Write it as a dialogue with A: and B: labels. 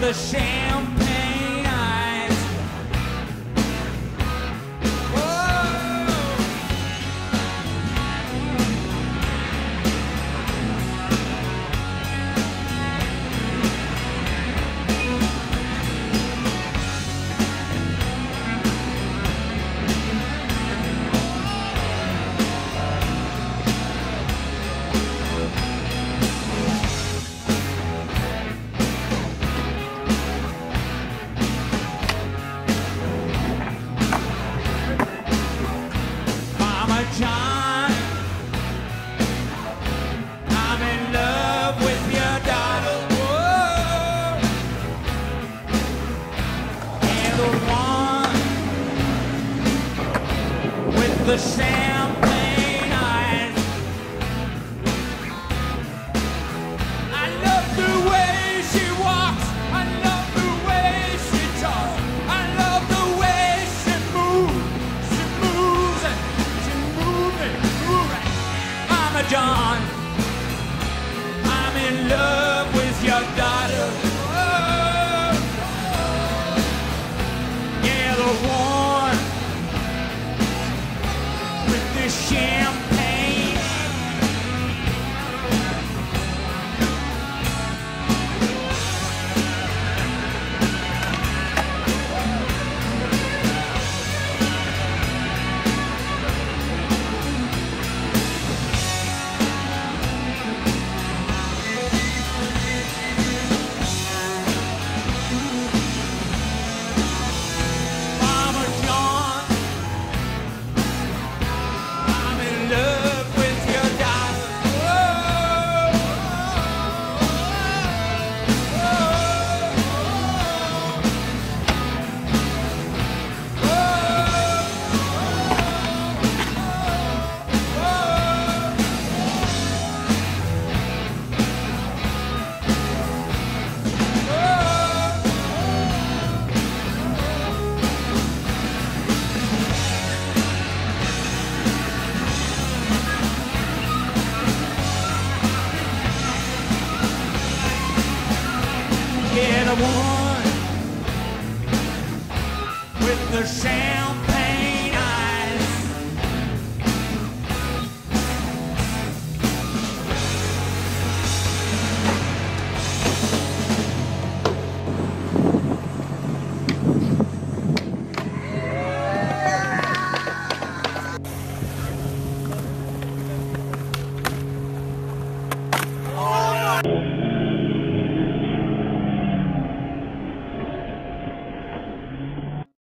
A: the champagne eyes. Mama John, I'm in love with your daughter. Whoa. And the one with the champagne eyes. I love the way she walks. I love the way she talks. I love the way she moves. She moves and she moves and moves. Mama John, I'm in love with your daughter. Oh, yeah, the one with the champagne. Mama John, I'm in love with your daughter. Whoa, yeah, the one with the champagne.